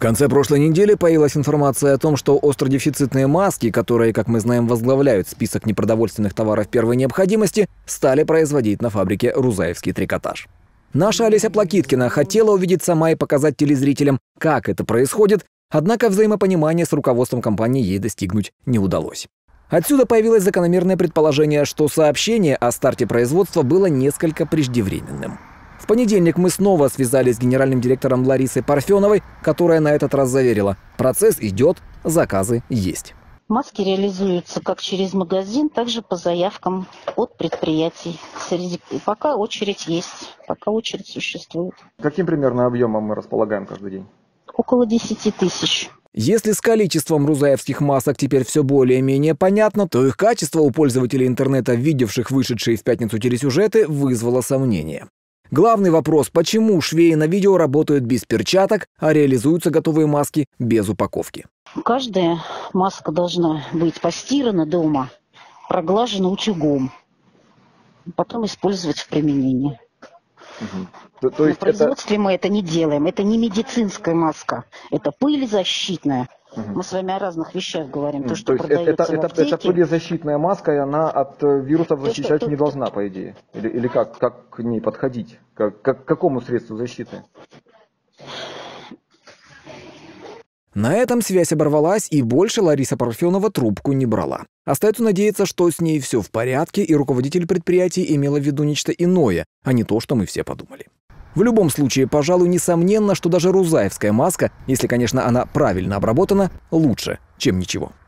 конце прошлой недели появилась информация о том, что остродефицитные маски, которые, как мы знаем, возглавляют список непродовольственных товаров первой необходимости, стали производить на фабрике «Рузаевский трикотаж». Наша Олеся Плакиткина хотела увидеть сама и показать телезрителям, как это происходит, однако взаимопонимания с руководством компании ей достигнуть не удалось. Отсюда появилось закономерное предположение, что сообщение о старте производства было несколько преждевременным. В понедельник мы снова связались с генеральным директором Ларисой Парфеновой, которая на этот раз заверила: процесс идет, заказы есть. Маски реализуются как через магазин, так и по заявкам от предприятий. Пока очередь есть, пока очередь существует. Каким примерно объемом мы располагаем каждый день? Около 10 тысяч. Если с количеством рузаевских масок теперь все более-менее понятно, то их качество у пользователей интернета, видевших вышедшие в пятницу телесюжеты, вызвало сомнения. Главный вопрос: почему швеи на видео работают без перчаток, а реализуются готовые маски без упаковки? Каждая маска должна быть постирана дома, проглажена утюгом, потом использовать в применении. То На есть производстве мы это не делаем. Это не медицинская маска. Это пылезащитная. Мы с вами о разных вещах говорим. То, что продается в аптеке. Это пылезащитная маска, и она от вирусов защищать не должна, по идее. Или как к ней подходить? К какому средству защиты? На этом связь оборвалась, и больше Лариса Парфенова трубку не брала. Остается надеяться, что с ней все в порядке, и руководитель предприятия имела в виду нечто иное, а не то, что мы все подумали. В любом случае, пожалуй, несомненно, что даже рузаевская маска, если, конечно, она правильно обработана, лучше, чем ничего.